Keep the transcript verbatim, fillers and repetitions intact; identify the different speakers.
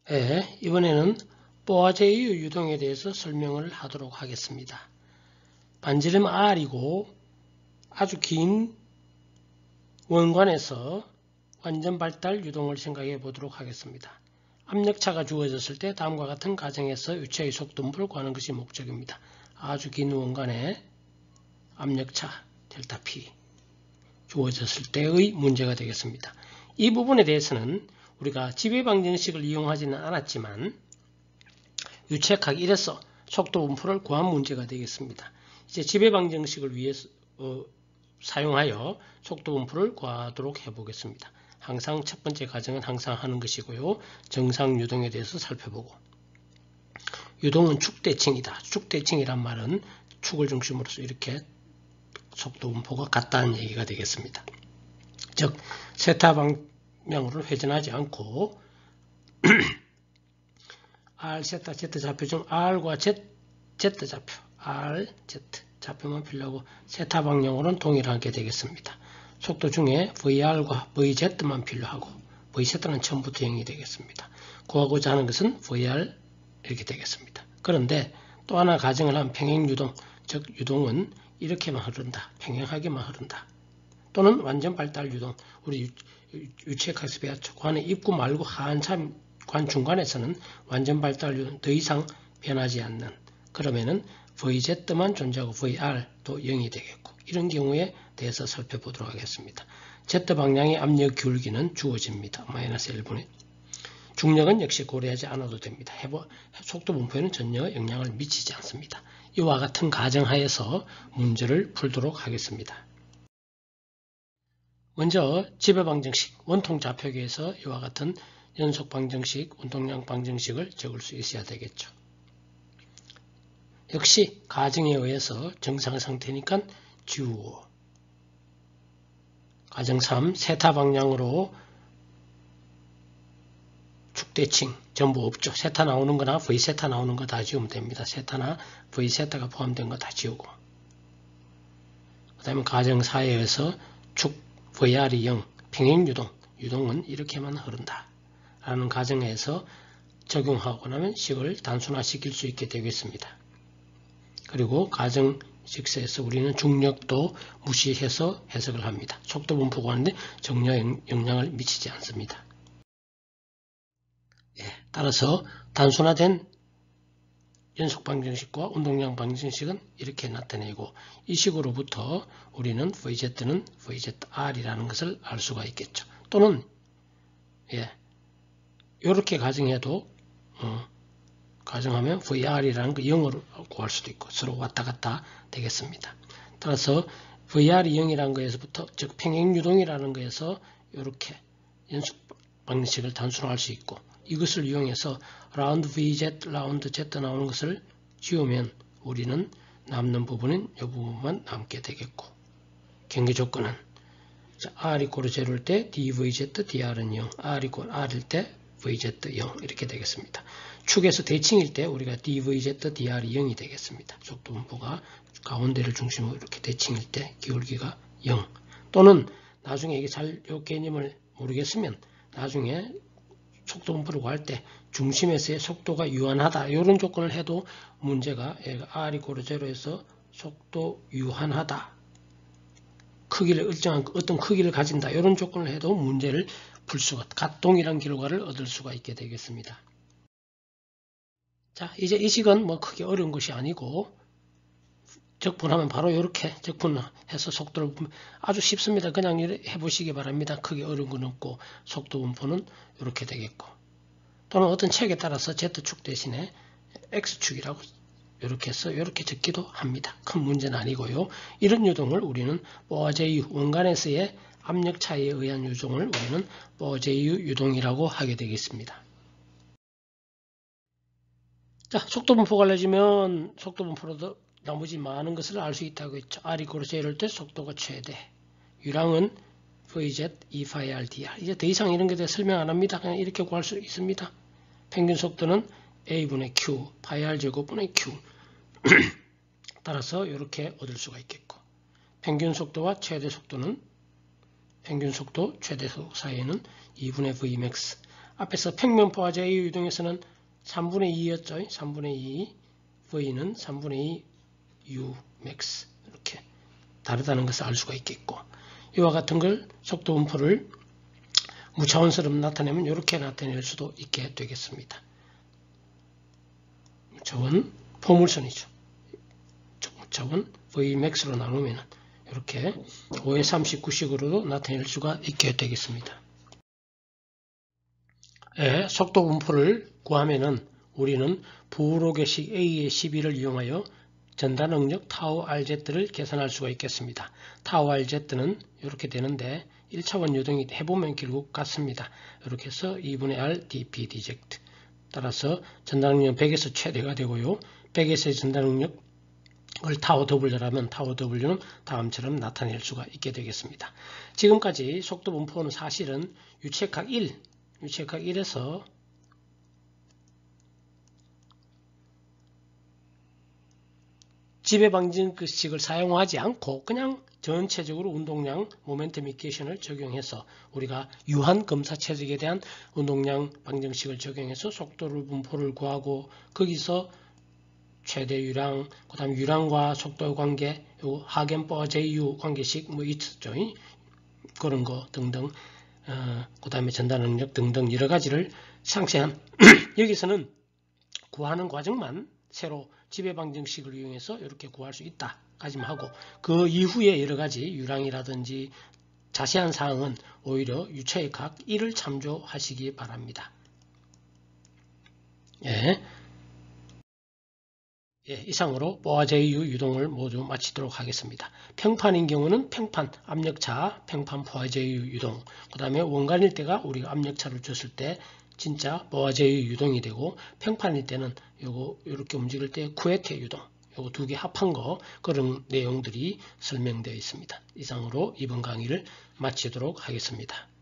Speaker 1: 예, 이번에는 뽀아제이유 유동에 대해서 설명을 하도록 하겠습니다. 반지름 R이고 아주 긴 원관에서 완전 발달 유동을 생각해 보도록 하겠습니다. 압력차가 주어졌을 때 다음과 같은 가정에서 유체의 속도분포를 구하는 것이 목적입니다. 아주 긴 원관에 압력차 델타 P 주어졌을 때의 문제가 되겠습니다. 이 부분에 대해서는 우리가 지배방정식을 이용하지는 않았지만 유책하기 일에서 속도분포를 구한 문제가 되겠습니다. 이제 지배방정식을 위해서 어, 사용하여 속도분포를 구하도록 해보겠습니다. 항상 첫 번째 과정은 항상 하는 것이고요. 정상 유동에 대해서 살펴보고, 유동은 축대칭이다. 축대칭이란 말은 축을 중심으로서 이렇게 속도분포가 같다는 얘기가 되겠습니다. 즉 세타 방향으로 회전하지 않고 R, 세타, Z 좌표 중 R과 Z, Z 좌표, R, Z 좌표만 필요하고 세타 방향으로는 동일하게 되겠습니다. 속도 중에 브이알과 브이제드만 필요하고 브이제드는 처음부터 영이 되겠습니다. 구하고자 하는 것은 브이알 이렇게 되겠습니다. 그런데 또 하나 가정을 한 평행유동, 즉 유동은 이렇게만 흐른다. 평행하게만 흐른다. 또는 완전 발달 유동, 우리 유체학에서 배웠죠. 관의 입구 말고 한참 관 중간에서는 완전 발달 유동 더 이상 변하지 않는, 그러면은 브이제드만 존재하고 브이알도 영이 되겠고, 이런 경우에 대해서 살펴보도록 하겠습니다. Z방향의 압력 기울기는 주어집니다. 마이너스 일분의 중력은 역시 고려하지 않아도 됩니다. 해보, 속도 분포에는 전혀 영향을 미치지 않습니다. 이와 같은 가정하에서 문제를 풀도록 하겠습니다. 먼저 지배방정식, 원통 좌표계에서 이와 같은 연속방정식, 운동량 방정식을 적을 수 있어야 되겠죠. 역시 가정에 의해서 정상 상태니까 지우고, 가정 삼, 세타 방향으로 축대칭 전부 없죠. 세타 나오는 거나 V세타 나오는 거 다 지우면 됩니다. 세타나 V세타가 포함된 거 다 지우고, 그 다음에 가정 사에 의해서 축 브이알이 영, 평행유동, 유동은 이렇게만 흐른다 라는 가정에서 적용하고 나면 식을 단순화시킬 수 있게 되겠습니다. 그리고 가정 식에서 우리는 중력도 무시해서 해석을 합니다. 속도 분포가 하는데 전혀 영향을 미치지 않습니다. 예, 따라서 단순화된 연속 방정식과 운동량 방정식은 이렇게 나타내고, 이 식으로부터 우리는 브이제드는 브이제드알이라는 것을 알 수가 있겠죠. 또는 예, 이렇게 가정해도 어, 가정하면 브이알이라는 거 영으로 구할 수도 있고 서로 왔다 갔다 되겠습니다. 따라서 브이알이 영이라는 거에서부터, 즉 평행유동이라는 거에서 이렇게 연속 방정식을 단순화할 수 있고, 이것을 이용해서 라운드 브이제드, 라운드 제드 나오는 것을 지우면 우리는 남는 부분은 이 부분만 남게 되겠고, 경계 조건은 R 이퀄 제로일 때 디브이제드, 디알은 영, R 이퀄 R일 때 브이제드 영 이렇게 되겠습니다. 축에서 대칭일 때 우리가 디브이제드, 디알이 영이 되겠습니다. 속도 분포가 가운데를 중심으로 이렇게 대칭일 때 기울기가 영, 또는 나중에 이게 잘 이 개념을 모르겠으면 나중에 속도 분포를 구할 때 중심에서의 속도가 유한하다 이런 조건을 해도 문제가, R 이퀄 제로에서 속도 유한하다, 크기를 일정한 어떤 크기를 가진다 이런 조건을 해도 문제를 풀 수가, 같 동일한 결과를 얻을 수가 있게 되겠습니다. 자, 이제 이 식은 뭐 크게 어려운 것이 아니고 적분하면 바로 이렇게 적분해서 속도를 아주 쉽습니다. 그냥 해보시기 바랍니다. 크게 어려운 건 없고 속도 분포는 이렇게 되겠고, 또는 어떤 책에 따라서 Z축 대신에 X축이라고 이렇게 해서 이렇게 적기도 합니다. 큰 문제는 아니고요. 이런 유동을 우리는 뽀아제이유, 원간에서의 압력 차이에 의한 유동을 우리는 뽀아제이유 유동이라고 하게 되겠습니다. 자, 속도 분포가 알려지면 속도 분포로도 나머지 많은 것을 알 수 있다고 했죠. R 이퀄 제로일 때 속도가 최대, 유량은 브이제드, 이 파이 알, 디알. 이제 더 이상 이런 것에 대해 설명 안 합니다. 그냥 이렇게 구할 수 있습니다. 평균 속도는 A분의 Q, 파이 알 제곱분의 Q. 따라서 이렇게 얻을 수가 있겠고, 평균 속도와 최대 속도는, 평균 속도, 최대 속도 사이에는 이분의 Vmax, 앞에서 평면 포화제유 유동에서는 삼분의 이였죠. 삼분의 이, V는 삼분의 이 U max 이렇게 다르다는 것을 알 수가 있겠고, 이와 같은 걸 속도 분포를 무차원스럽게 나타내면 이렇게 나타낼 수도 있게 되겠습니다. 무차원 포물선이죠. 무차원 Vmax로 나누면 이렇게 오의 삼십구식으로도 나타낼 수가 있게 되겠습니다. 예, 속도 분포를 구하면은 우리는 부호로계식 A의 십이를 이용하여 전달 능력 타우 알제트를 계산할 수가 있겠습니다. 타우 알제트는 이렇게 되는데 일 차원 유동이 해보면 결국 같습니다. 이렇게 해서 이분의 R dp 디젝트. 따라서 전달 능력 백에서 최대가 되고요. 백에서의 전달 능력을 타우 W라면 타우 W는 다음처럼 나타낼 수가 있게 되겠습니다. 지금까지 속도 분포는 사실은 유체각 일, 유체각 일에서 지배방정식을 사용하지 않고 그냥 전체적으로 운동량 모멘텀 이퀘이션을 적용해서 우리가 유한 검사 체적에 대한 운동량 방정식을 적용해서 속도를 분포를 구하고 거기서 최대 유량, 그 다음 유량과 속도의 관계, 요 하겐버와 제이유 관계식 뭐 있었죠. 그런 거 등등, 어, 그 다음에 전달 능력 등등 여러 가지를 상세한 여기서는 구하는 과정만 새로 지배방정식을 이용해서 이렇게 구할 수 있다 까지만 하고, 그 이후에 여러 가지 유량이라든지 자세한 사항은 오히려 유체의 각 일을 참조하시기 바랍니다. 예. 예, 이상으로 포화제유 유동을 모두 마치도록 하겠습니다. 평판인 경우는 평판 압력차, 평판 포화제유 유동, 그 다음에 원간일 때가 우리가 압력차를 줬을 때 진짜 포화제유 유동이 되고, 평판일 때는 요거 이렇게 움직일 때 쿠에테 유동, 요거 두 개 합한 거, 그런 내용들이 설명되어 있습니다. 이상으로 이번 강의를 마치도록 하겠습니다.